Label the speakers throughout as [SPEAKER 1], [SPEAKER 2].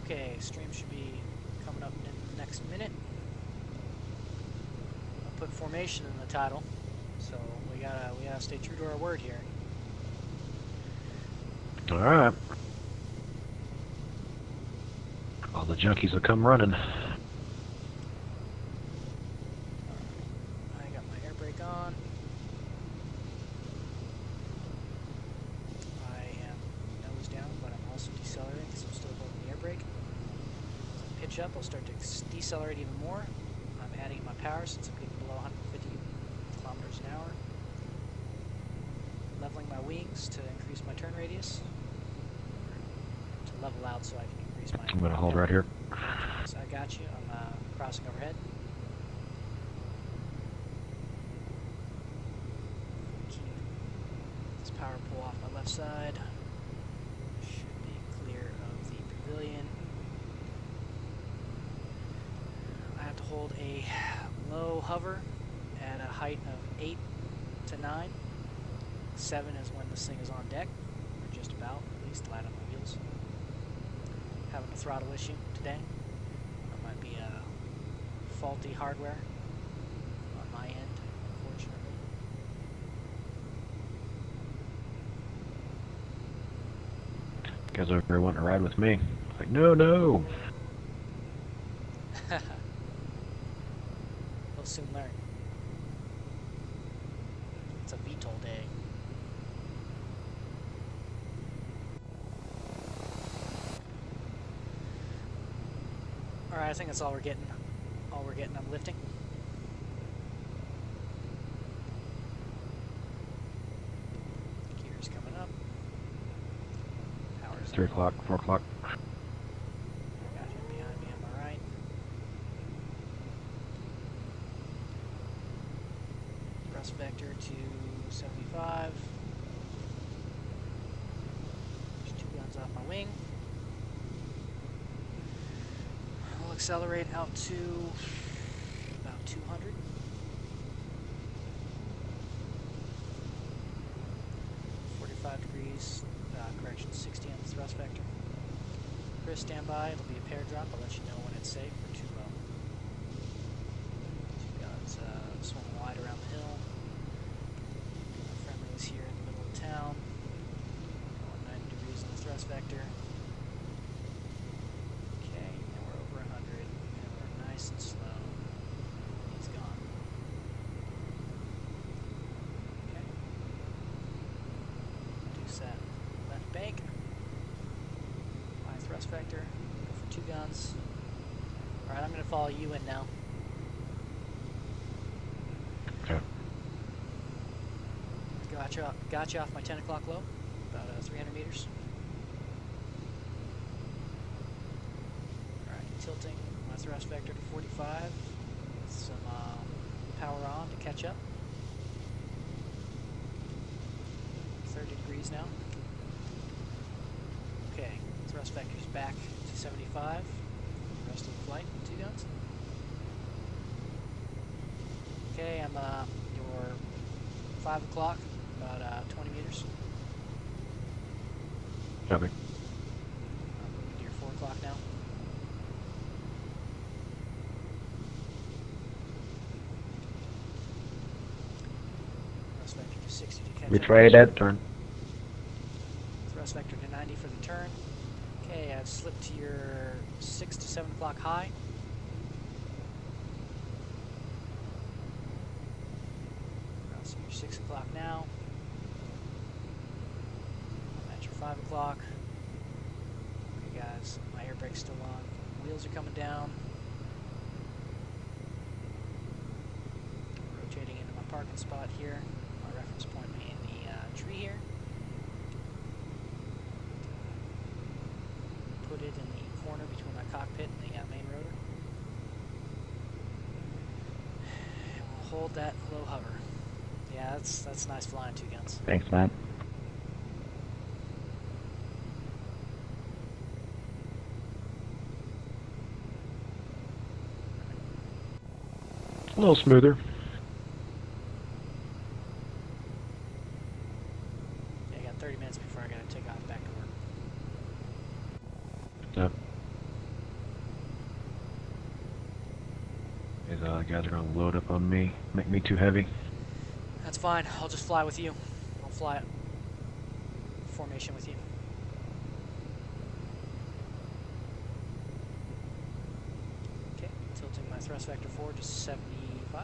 [SPEAKER 1] Okay, stream should be coming up in the next minute. I'll put formation in the title, so we gotta stay true to our word here.
[SPEAKER 2] All right. All the junkies will come running.
[SPEAKER 1] I got my air brake on. I am nose down, but I'm also decelerating because I'm still holding the air brake. As I pitch up, I'll start to decelerate even more. I'm adding my power since I'm getting below 150 kilometers an hour. Leveling my wings to increase my turn radius. To level out so I can increase my...
[SPEAKER 2] I'm going to hold right here.
[SPEAKER 1] So I got you. I'm crossing overhead. Keep this power pull off my left side. Should be clear of the pavilion. I have to hold a low hover at a height of 8 to 9. 7 is when this thing is on deck, or just about, at least light on the wheels. Having a throttle issue today. There might be a faulty hardware on my end, unfortunately.
[SPEAKER 2] Guys over here wanting to ride with me. Like, no, no.
[SPEAKER 1] We'll soon learn. It's a VTOL day. Alright, I think that's all we're getting. I'm lifting. Gears coming up. Power's
[SPEAKER 2] 3 o'clock, 4 o'clock.
[SPEAKER 1] Got him behind me on my right. Thrust vector to 75. There's 2 guns off my wing. I'll accelerate out to about 200. Degrees, correction, 60 on the thrust vector. Chris, stand by. It'll be a pair drop. I'll let you know when it's safe for 2 guns swung wide around the hill. Friendly is here in the middle of town. Going 90 degrees on the thrust vector. Okay, and we're over 100, and we're nice and slow. He's gone. Okay. Set left bank, high thrust vector, go for 2 guns. Alright, I'm going to follow you in now.
[SPEAKER 2] Okay.
[SPEAKER 1] Got you off my 10 o'clock low, about 300 meters. Alright, tilting my thrust vector to 45 with some power on to catch up. 30 degrees now. Okay, thrust vector's back to 75. Rest of the flight, 2 guns. Okay, I'm your 5 o'clock, about 20 meters.
[SPEAKER 2] Copy.
[SPEAKER 1] I'm moving to your 4 o'clock now. Thrust vector to 60 to catch up.
[SPEAKER 2] Ready that turn.
[SPEAKER 1] Thrust vector to 90 for the turn. Okay, I've slipped to your 6 to 7 o'clock high. Crossing your 6 o'clock now. I'm at your 5 o'clock. Okay guys, my air brake's still on. Wheels are coming down. Rotating into my parking spot here. My reference point being the tree here. Put it in the corner between my cockpit and the main rotor. And we'll hold that low hover. Yeah, that's nice flying, 2 guns.
[SPEAKER 2] Thanks, man. A little smoother.
[SPEAKER 1] Yeah, I got 30 minutes before I gotta take off back to work.
[SPEAKER 2] Yep. These guys are gonna load up on me, make me too heavy.
[SPEAKER 1] That's fine. I'll just fly with you. I'll fly formation with you. Okay, tilting my thrust vector forward to 75.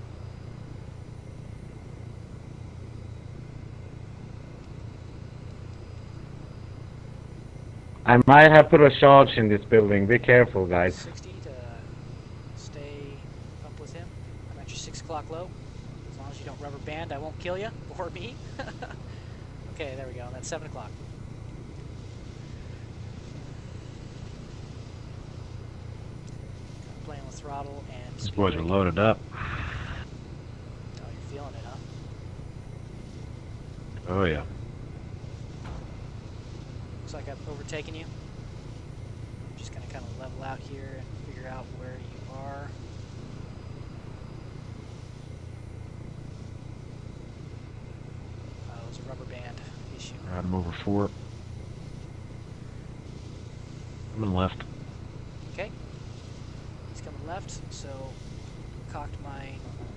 [SPEAKER 3] I might have put a charge in this building. Be careful, guys.
[SPEAKER 1] 60 to stay up with him. I'm at your 6 o'clock low. As long as you don't rubber band, I won't kill you or me. Okay, there we go. That's 7 o'clock. Playing with throttle and
[SPEAKER 2] These
[SPEAKER 1] speed
[SPEAKER 2] boys are
[SPEAKER 1] braking.
[SPEAKER 2] loaded up.
[SPEAKER 1] Oh, you're feeling it, huh?
[SPEAKER 2] Oh yeah.
[SPEAKER 1] Looks like I've overtaken you. I'm just gonna kind of level out here and figure out where you are. Oh, it was a rubber band issue.
[SPEAKER 2] Ride them over 4. I'm in left.
[SPEAKER 1] Okay. He's coming left, so cocked my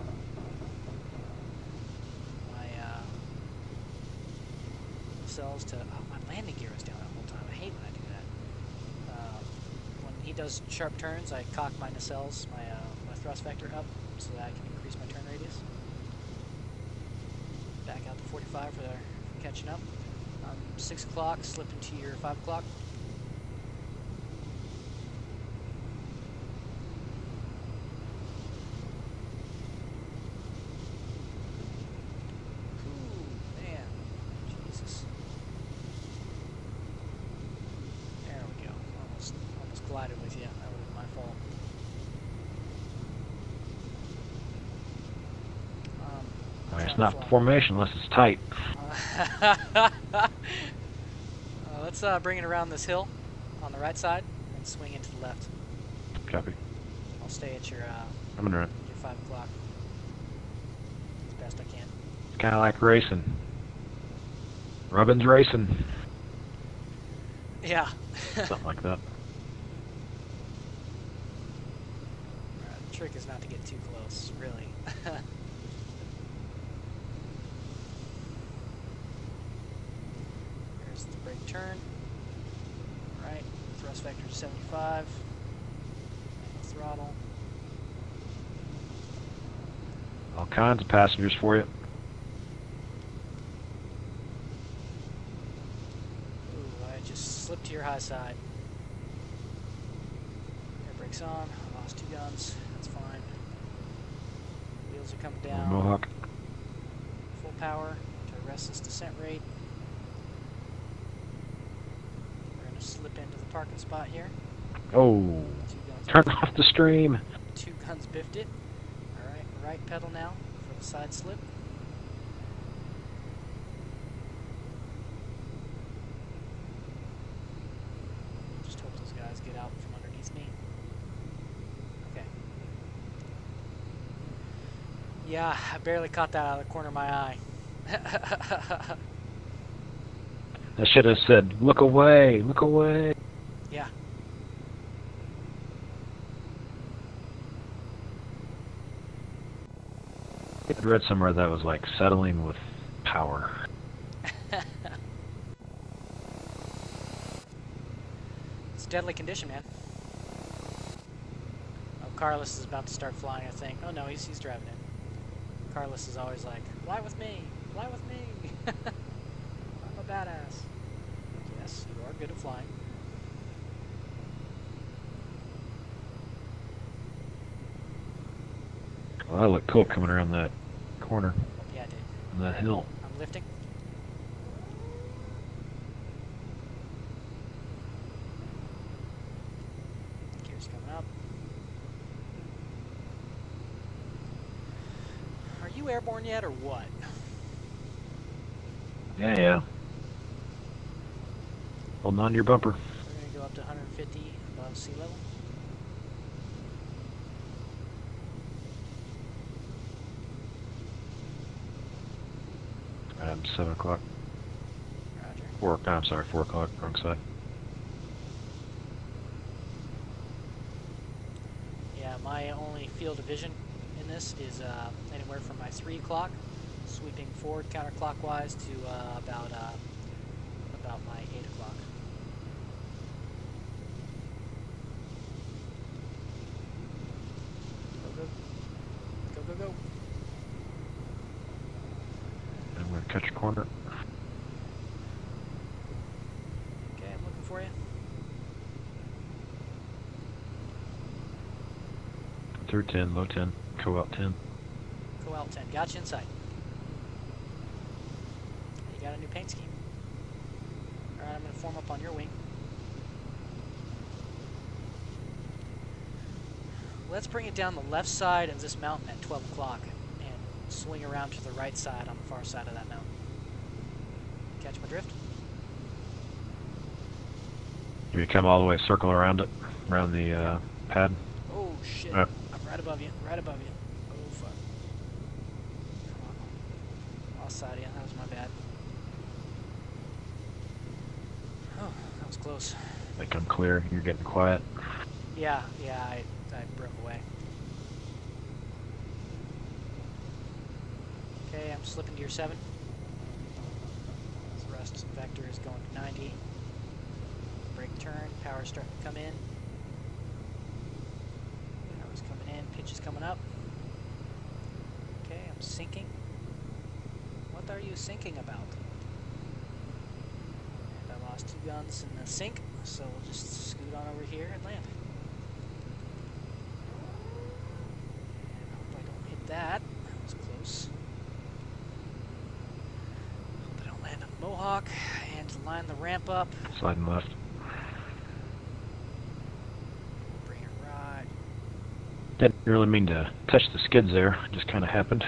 [SPEAKER 1] cells to. Oh, my landing gear was down the whole time. I hate when I do that. When he does sharp turns, I cock my nacelles, my thrust vector up, so that I can increase my turn radius. Back out to 45 for catching up. 6 o'clock, slip into your 5 o'clock. Ooh, man. Jesus. There we go. Almost collided with you. That would have been my fault.
[SPEAKER 2] It's not formation unless it's tight.
[SPEAKER 1] Let's bring it around this hill on the right side and swing into the left.
[SPEAKER 2] Copy.
[SPEAKER 1] I'll stay at your
[SPEAKER 2] I'm in it.
[SPEAKER 1] your 5 o'clock as best I can.
[SPEAKER 2] It's kind of like racing. Robin's racing.
[SPEAKER 1] Yeah.
[SPEAKER 2] Something like that.
[SPEAKER 1] The trick is not to get too close, really. There's the brake turn. Right, thrust vector to 75. Throttle.
[SPEAKER 2] All kinds of passengers for you.
[SPEAKER 1] Ooh, I just slipped to your high side. Air brakes on. I lost 2 guns. That's fine. Wheels are coming down.
[SPEAKER 2] Mohawk.
[SPEAKER 1] Full power to arrest this descent rate. We're going to slip into the parking spot here.
[SPEAKER 2] Oh,
[SPEAKER 1] 2 guns.
[SPEAKER 2] turn off the stream.
[SPEAKER 1] 2 guns biffed it. Alright, right pedal now for the side slip. Just hope those guys get out from underneath me. Okay. Yeah, I barely caught that out of the corner of my eye.
[SPEAKER 2] I should have said, look away, look away.
[SPEAKER 1] Yeah.
[SPEAKER 2] I read somewhere that was like settling with power.
[SPEAKER 1] It's a deadly condition, man. Oh, Carlos is about to start flying, I think. Oh no, he's driving in. Carlos is always like, fly with me, fly with me. I'm a badass. Yes, you are good at flying.
[SPEAKER 2] Well, that looked cool coming around that corner
[SPEAKER 1] Yeah, I did.
[SPEAKER 2] on that hill.
[SPEAKER 1] I'm lifting. Gears coming up. Are you airborne yet, or what?
[SPEAKER 2] Yeah. Holding on to your bumper.
[SPEAKER 1] We're going to go up to 150 above sea level.
[SPEAKER 2] I'm 7 o'clock.
[SPEAKER 1] Roger.
[SPEAKER 2] I'm sorry, 4 o'clock, wrong side.
[SPEAKER 1] Yeah, my my only field of vision in this is anywhere from my 3 o'clock, sweeping forward counterclockwise to about my 8 o'clock. Go, go. Go, go, go.
[SPEAKER 2] I'm going to catch a corner.
[SPEAKER 1] Okay, I'm looking for you.
[SPEAKER 2] Through 10, low 10, co out 10.
[SPEAKER 1] Go out 10. Got you inside. You got a new paint scheme. Alright, I'm going to form up on your wing. Let's bring it down the left side of this mountain at 12 o'clock and swing around to the right side on the far side of that mountain. Catch my drift?
[SPEAKER 2] You come all the way, circle around it, around the pad.
[SPEAKER 1] Oh, shit.
[SPEAKER 2] Yep.
[SPEAKER 1] I'm right above you. Right above you. Oh, fuck. Come on. Lost sight of you. That was my bad. Oh, that was close.
[SPEAKER 2] They come clear, you're getting quiet.
[SPEAKER 1] Yeah, I broke away. Okay, I'm slipping to your 7. Thrust vector is going to 90. Brake turn, power starting to come in. Power's coming in, pitch is coming up. Okay, I'm sinking. What are you sinking about? And I lost 2 guns in the sink, so we'll just scoot on over here and land. That was close. Hope I don't land a Mohawk and line the ramp up.
[SPEAKER 2] Sliding left.
[SPEAKER 1] Bring it right.
[SPEAKER 2] Didn't really mean to touch the skids there, it just kind of happened.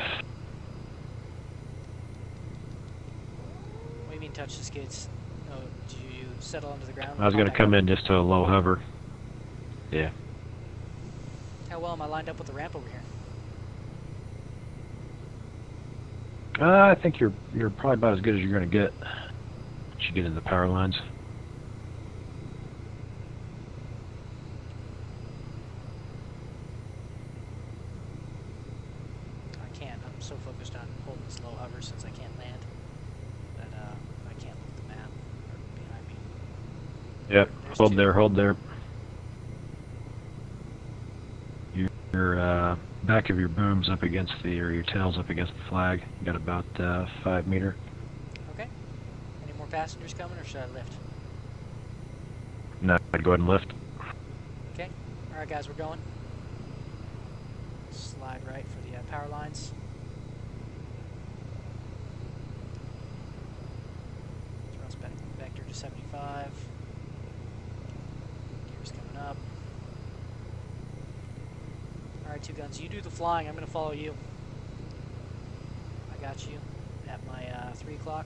[SPEAKER 1] What do you mean touch the skids? Oh, did you settle into the ground?
[SPEAKER 2] I was going to come in just to a low hover. Yeah.
[SPEAKER 1] How well am I lined up with the ramp over here?
[SPEAKER 2] I think you're probably about as good as you're going to get once you get into the power lines.
[SPEAKER 1] I can't. I'm so focused on holding this low hover since I can't land that I can't look at the map or behind me.
[SPEAKER 2] Yep.
[SPEAKER 1] There's
[SPEAKER 2] Hold
[SPEAKER 1] 2.
[SPEAKER 2] there, hold there. Your back of your boom's up against or your tail's up against the flag. You got about 5 meter.
[SPEAKER 1] Okay. Any more passengers coming, or should I lift?
[SPEAKER 2] No, I'd go ahead and lift.
[SPEAKER 1] Okay. All right, guys, we're going. Slide right for the power lines. Thrust vector to 75. Gears coming up. All right, 2 guns. You do the flying. I'm going to follow you. I got you at my 3 o'clock.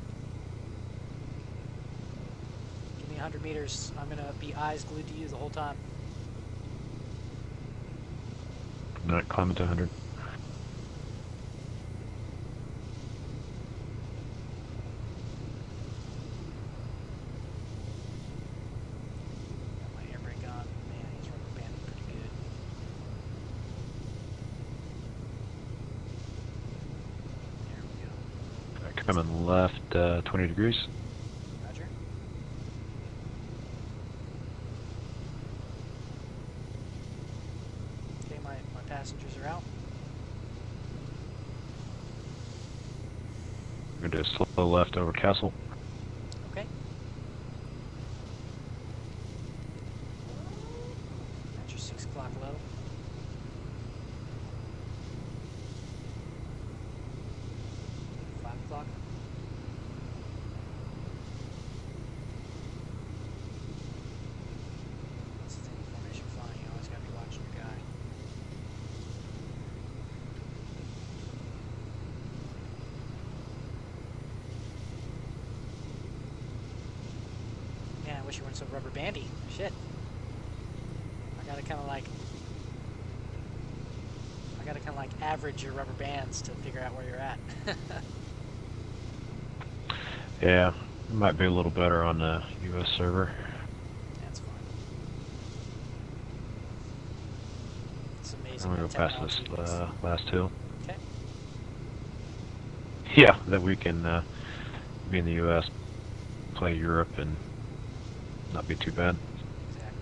[SPEAKER 1] Give me 100 meters. I'm going to be eyes glued to you the whole time.
[SPEAKER 2] Not climbing to 100.
[SPEAKER 1] Got my air brake on. Man, he's rubber banding pretty good. There we go.
[SPEAKER 2] Coming left 20 degrees.
[SPEAKER 1] Roger. Okay, my passengers are out.
[SPEAKER 2] We're going to do a slow left over Castle.
[SPEAKER 1] Okay. That's your 6 o'clock low. 5 o'clock. That's the thing with formation flying, you always gotta be watching your guy. Man, I wish you weren't so rubber bandy. Shit. I gotta kinda like average your rubber bands to figure out where you're at.
[SPEAKER 2] Yeah, it might be a little better on the US server.
[SPEAKER 1] That's fine. So Amazing.
[SPEAKER 2] I'm gonna go past this
[SPEAKER 1] technology.
[SPEAKER 2] last hill.
[SPEAKER 1] Okay.
[SPEAKER 2] Yeah, that we can be in the U.S., play Europe, and not be too bad.
[SPEAKER 1] Exactly.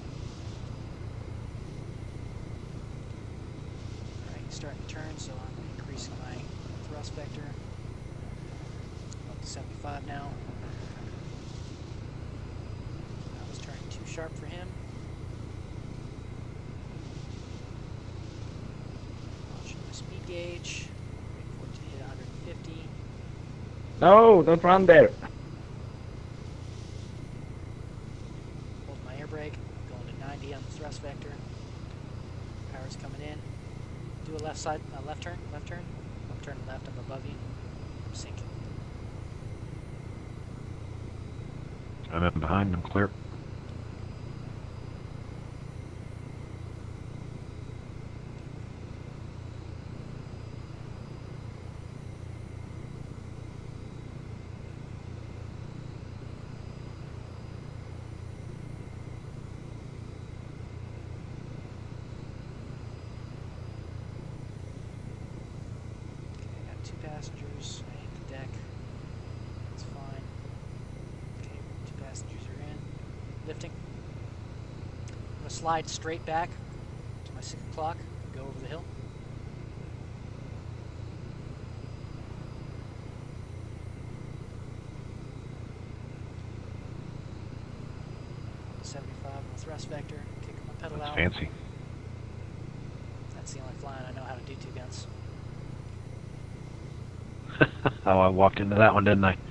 [SPEAKER 1] Alright, starting to turn, so I'm increasing my thrust vector. Up to 75 now. I was turning too sharp for him. Launching my speed gauge. Waiting for it to hit 150.
[SPEAKER 3] No, don't run there.
[SPEAKER 1] Hold my air brake. Going to 90 on the thrust vector. Power's coming in. Do a left turn. Left turn. I'm turning left. I'm above you. I'm sinking.
[SPEAKER 2] I'm in behind. I'm clear.
[SPEAKER 1] Passengers, I hit the deck. It's fine. Okay, 2 passengers are in. Lifting. I'm going to slide straight back to my 6 o'clock and go over the hill. .75 on the thrust vector. Kicking my pedal
[SPEAKER 2] That's
[SPEAKER 1] out.
[SPEAKER 2] fancy.
[SPEAKER 1] That's the only flying I know how to do 2 guns.
[SPEAKER 2] Oh, I walked into that one, didn't I?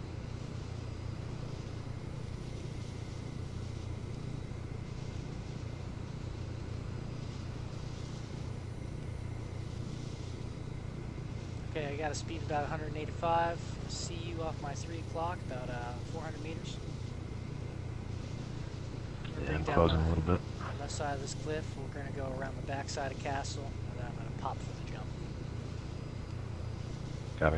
[SPEAKER 1] Okay, I got a speed about 185. See you off my 3 o'clock, about 400 meters.
[SPEAKER 2] Yeah, I'm closing a little bit.
[SPEAKER 1] On the left side of this cliff, we're going to go around the back side of Castle, and then I'm going to pop for the jump.
[SPEAKER 2] Copy.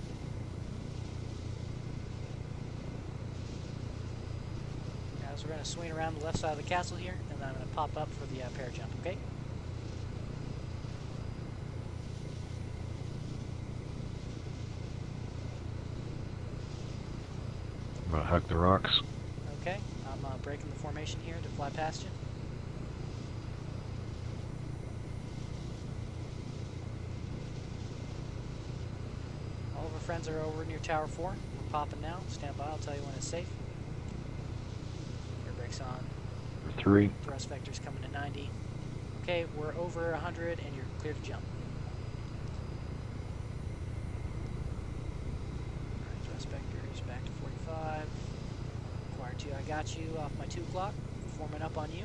[SPEAKER 1] Now, so we're going to swing around the left side of the castle here, and then I'm going to pop up for the pair jump, okay?
[SPEAKER 2] I'm gonna hug the rocks.
[SPEAKER 1] Okay, I'm breaking the formation here to fly past you. All of our friends are over near Tower 4. We're popping now. Stand by, I'll tell you when it's safe. Air brake's on.
[SPEAKER 2] 3.
[SPEAKER 1] Thrust vector's coming to 90. Okay, we're over 100 and you're clear to jump. Alright, thrust vector's back to 45. Require 2, I got you off my 2 o'clock. Forming up on you.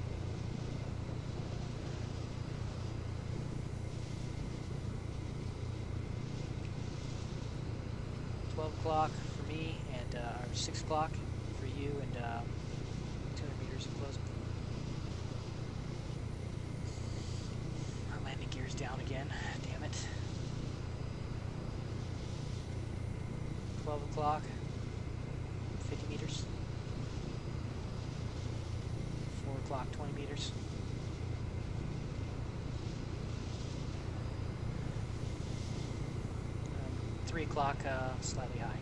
[SPEAKER 1] O'clock for me, and or 6 o'clock for you, and 200 meters of closing. Our landing gear's down again. Damn it. 12 o'clock. 50 meters. 4 o'clock. 20 meters. 3 o'clock, slightly high.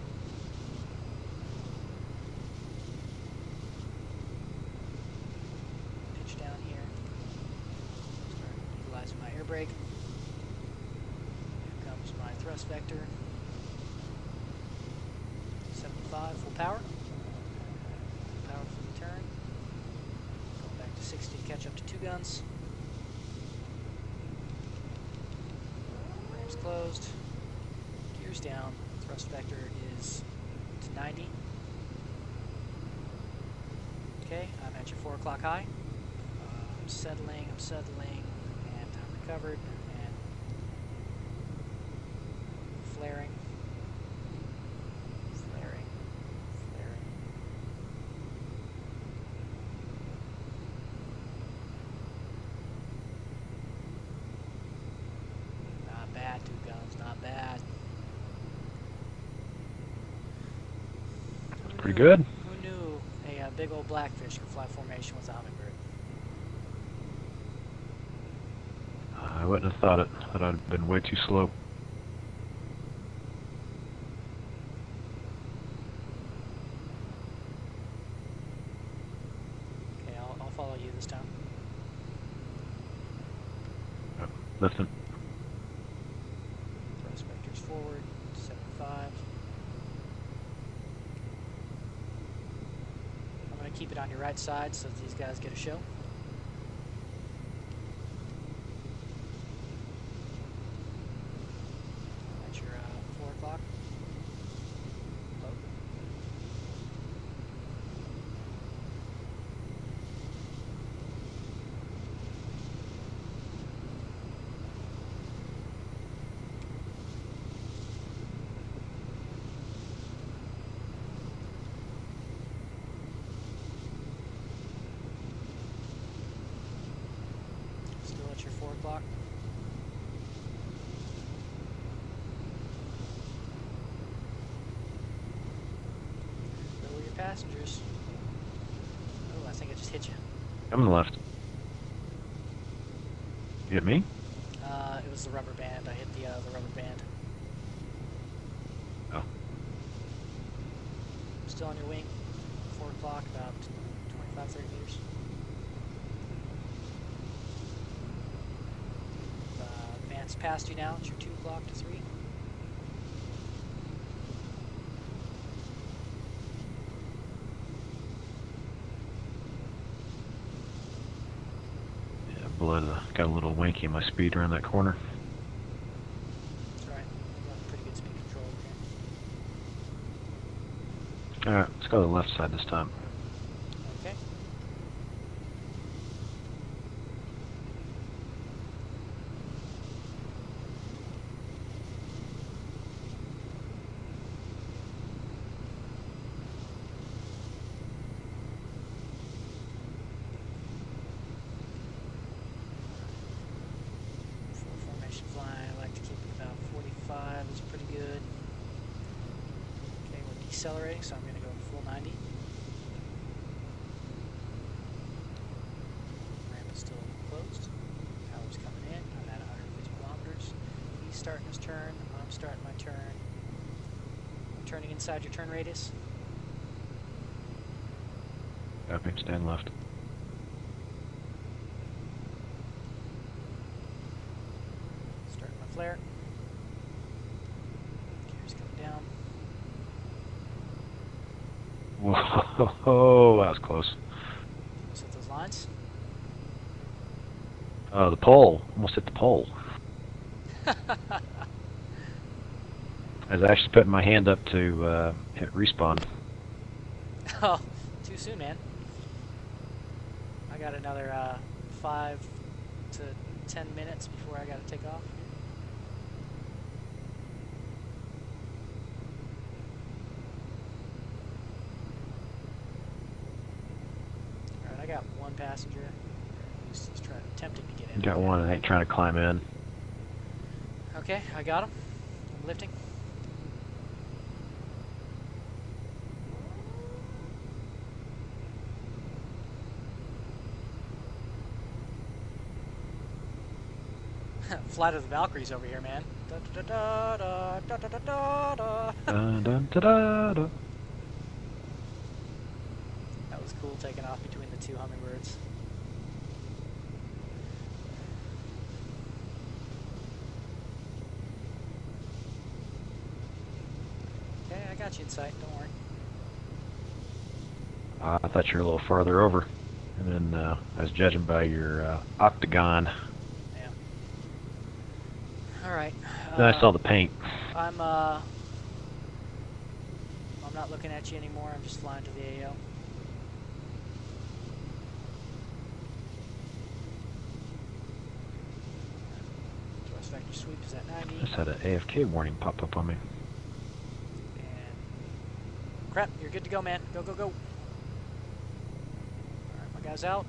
[SPEAKER 1] Pitch down here. Start utilizing my air brake. Here comes my thrust vector. 75, full power. Full power for the turn. Going back to 60 to catch up to 2 guns. Ramps closed. Down, thrust vector is to 90. Okay, I'm at your 4 o'clock high. I'm settling, and I'm recovered, and flaring. Not bad, 2 guns, not bad.
[SPEAKER 2] Pretty good.
[SPEAKER 1] Who knew a big old blackfish could fly formation with a hummingbird?
[SPEAKER 2] I wouldn't have thought it. Thought I'd have been way too slow.
[SPEAKER 1] Okay, I'll follow you this time.
[SPEAKER 2] Lifting.
[SPEAKER 1] Thrust vectors forward, 75. I'm going to keep it on your right side so that these guys get a show. That's your 4 o'clock. Oh. Still at your 4 o'clock. Lower your passengers. Oh, I think I just hit you.
[SPEAKER 2] Coming left. You hit me?
[SPEAKER 1] It was the rubber band. I hit the rubber band.
[SPEAKER 2] Oh.
[SPEAKER 1] Still on your wing. 4 o'clock, about 25, 30 meters. Advanced past you now. It's your 2 o'clock to 3.
[SPEAKER 2] Yeah, got a little wanky in my speed around that corner.
[SPEAKER 1] That's right. I've got pretty good speed control over
[SPEAKER 2] Alright, let's go to the left side this time.
[SPEAKER 1] here. Okay. For formation flying, I like to keep it about 45 is pretty good. Okay, we're decelerating, so I'm going to go full 90. Ramp is still closed. Power's coming in. I'm at 150 kilometers. He's starting his turn. I'm starting my turn. I'm turning inside your turn radius.
[SPEAKER 2] Copy, stand left.
[SPEAKER 1] Starting my flare. Gears coming down.
[SPEAKER 2] Whoa, that was close.
[SPEAKER 1] Set those lines.
[SPEAKER 2] Oh, the pole. Almost hit the pole. I was actually putting my hand up to hit respawn.
[SPEAKER 1] Oh, too soon, man. I got another 5 to 10 minutes before I got to take off. Alright, I got one passenger. He's attempting to get in.
[SPEAKER 2] Got one that ain't trying to climb in.
[SPEAKER 1] Okay, I got him. I'm lifting. Flight of the Valkyries over here, man. Da, da, da, da, da, da, da, da, da.
[SPEAKER 2] Dun, dun, da, da, da.
[SPEAKER 1] That was cool, taking off between the two hummingbirds. Okay, I got you in sight, don't worry.
[SPEAKER 2] I thought you were a little farther over. And then I was judging by your octagon.
[SPEAKER 1] Yeah. Alright.
[SPEAKER 2] Then I saw the paint.
[SPEAKER 1] I'm not looking at you anymore, I'm just flying to the AO. Thrust vector sweep is at 90.
[SPEAKER 2] Just had an AFK warning pop up on me.
[SPEAKER 1] And crap, you're good to go, man. Go, go, go. Alright, my guy's out.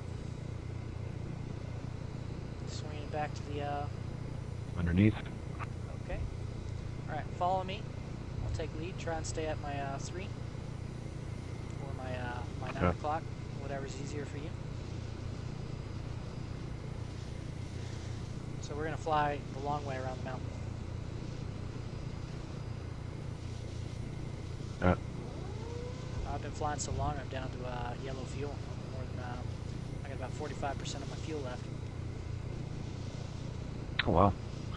[SPEAKER 1] Swinging back to the,
[SPEAKER 2] Underneath.
[SPEAKER 1] okay. Alright, follow me. I'll take lead. Try and stay at my 3. Or my 9
[SPEAKER 2] Okay.
[SPEAKER 1] o'clock. Whatever's easier for you. So we're going to fly the long way around the mountain.
[SPEAKER 2] Alright.
[SPEAKER 1] I've been flying so long, I'm down to yellow fuel. More than, I got about 45% of my fuel left.
[SPEAKER 2] Oh, wow.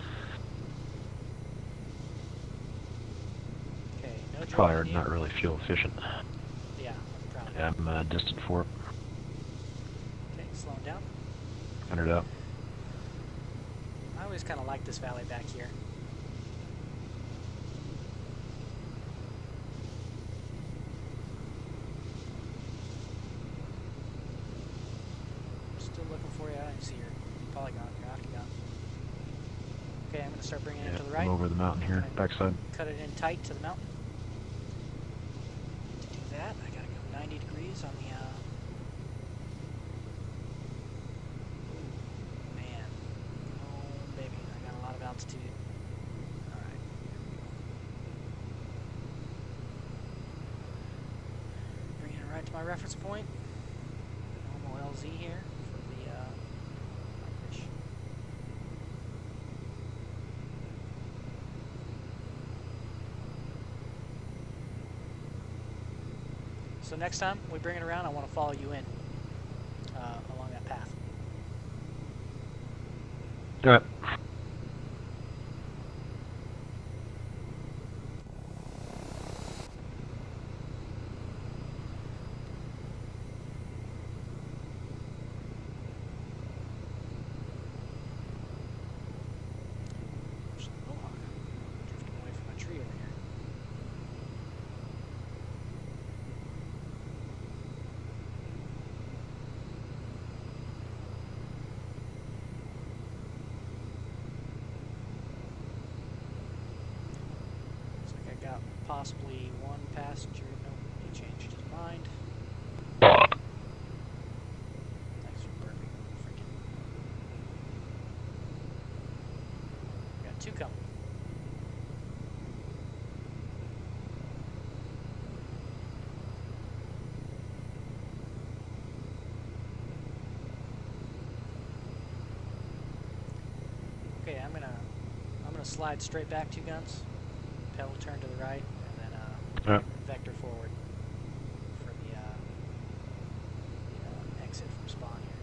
[SPEAKER 1] Okay, no
[SPEAKER 2] Probably
[SPEAKER 1] dropping
[SPEAKER 2] not
[SPEAKER 1] you.
[SPEAKER 2] really fuel efficient.
[SPEAKER 1] Yeah, probably.
[SPEAKER 2] Yeah, I'm distant for it.
[SPEAKER 1] Okay, slowing down.
[SPEAKER 2] 100 out.
[SPEAKER 1] I always kind of like this valley back here. Still looking for you. I don't see your polygon, your octagon. Okay, I'm going to start bringing it
[SPEAKER 2] Yeah,
[SPEAKER 1] to the
[SPEAKER 2] I'm
[SPEAKER 1] right.
[SPEAKER 2] over the mountain here, backside.
[SPEAKER 1] Cut it in tight to the mountain. To do that, I got to go 90 degrees on the... Ooh, man. Oh, baby. I got a lot of altitude. Alright. Bringing it right to my reference point. Normal LZ here for the fish. So next time we bring it around, I want to follow you in along that path.
[SPEAKER 2] Alright.
[SPEAKER 1] There's a mohawk drifting away from my tree over here. Looks like I got possibly one passenger. Nope, he changed his mind. Thanks for burping. Freaking. Got two coming. Okay, I'm gonna slide straight back 2 guns. Pedal turn to the right, and then
[SPEAKER 2] Alright.
[SPEAKER 1] vector forward for the exit from spawn here.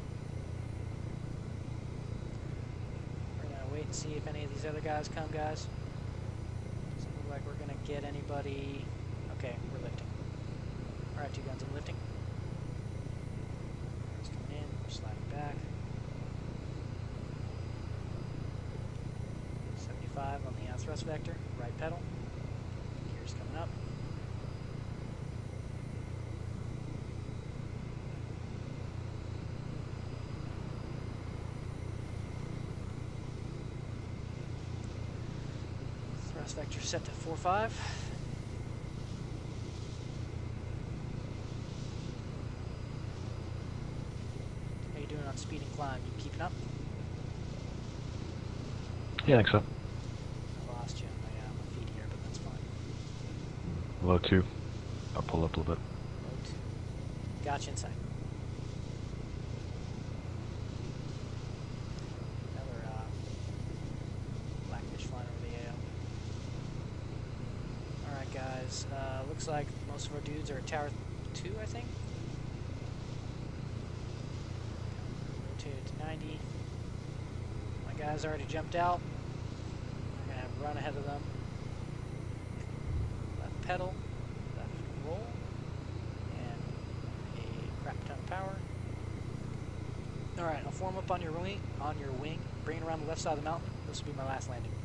[SPEAKER 1] We're gonna wait and see if any of these other guys come, guys. Doesn't look like we're gonna get anybody. Okay, we're lifting. Alright, 2 guns, I'm lifting. It's coming in, we're sliding back. 75 on the thrust vector, right pedal. Gears coming up. Thrust vector set to 4.5. How you doing on speed and climb? You keeping up?
[SPEAKER 2] Yeah, I think so.
[SPEAKER 1] I lost you on my feed here, but that's fine.
[SPEAKER 2] Low 2. I'll pull up a little bit.
[SPEAKER 1] Low 2. Gotcha inside. Another blackfish flying over the AO. Alright guys, looks like most of our dudes are at Tower 2, I think. Rotate to 90. My guys already jumped out. I'm going to run ahead of them. Left pedal, left roll, and a crap ton of power. Alright, I'll form up on your wing, bring it around the left side of the mountain. This will be my last landing.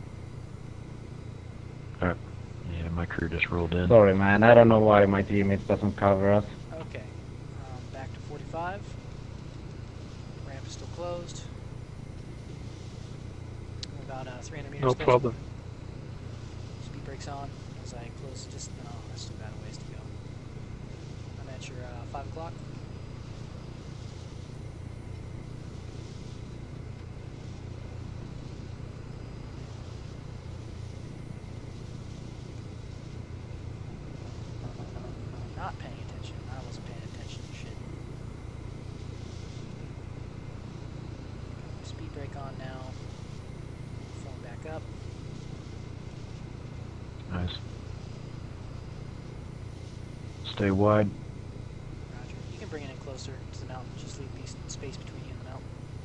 [SPEAKER 2] Alright. Yeah, my crew just rolled in.
[SPEAKER 3] Sorry, man. I don't know why my teammates doesn't cover us.
[SPEAKER 1] Okay, back to 45. Ramp is still closed. We're about 300 meters.
[SPEAKER 4] No
[SPEAKER 1] space.
[SPEAKER 4] problem.
[SPEAKER 1] Speed brakes on as I close just. Oh, I still got a ways to go. I'm at your 5 o'clock. Not paying attention. I wasn't paying attention to shit. Got my speed brake on now. back up.
[SPEAKER 2] Nice. Stay wide.
[SPEAKER 1] Roger. You can bring it in closer to the mountain. Just leave space between you and the mountain.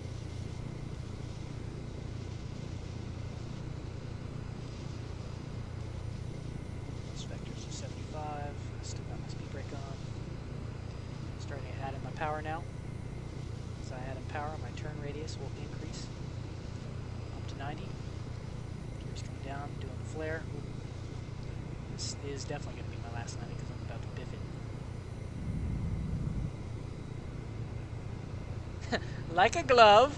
[SPEAKER 1] Those vectors are 75. Still got my speed brake on. Starting to add in my power now. As I add in power, my turn radius will increase up to 90. Gears coming down, doing the flare. This is definitely going to be my last landing because I'm about to biff it. Like a glove.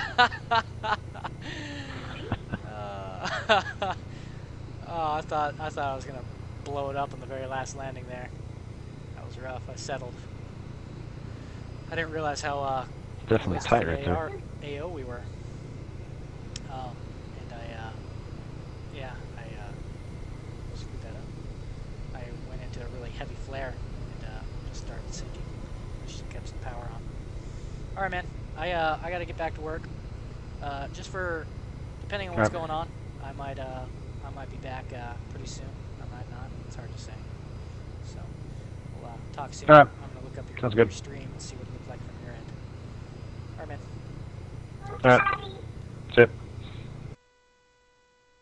[SPEAKER 1] Oh, I thought I was gonna blow it up on the very last landing there. That was rough. I settled. I didn't realize how
[SPEAKER 2] Definitely
[SPEAKER 1] close
[SPEAKER 2] tight
[SPEAKER 1] to
[SPEAKER 2] right there.
[SPEAKER 1] AO we were. And I screwed that up. I went into a really heavy flare and just started sinking. Just kept the power on. All right, man. I got to get back to work. Just for depending on what's
[SPEAKER 2] Okay.
[SPEAKER 1] going on, I might be back pretty soon. I might not. It's hard to say. So we'll talk soon.
[SPEAKER 2] All right.
[SPEAKER 1] I'm gonna look up
[SPEAKER 2] Sounds
[SPEAKER 1] your
[SPEAKER 2] good.
[SPEAKER 1] stream and see what it looked like from your end. All right, man.
[SPEAKER 2] All right.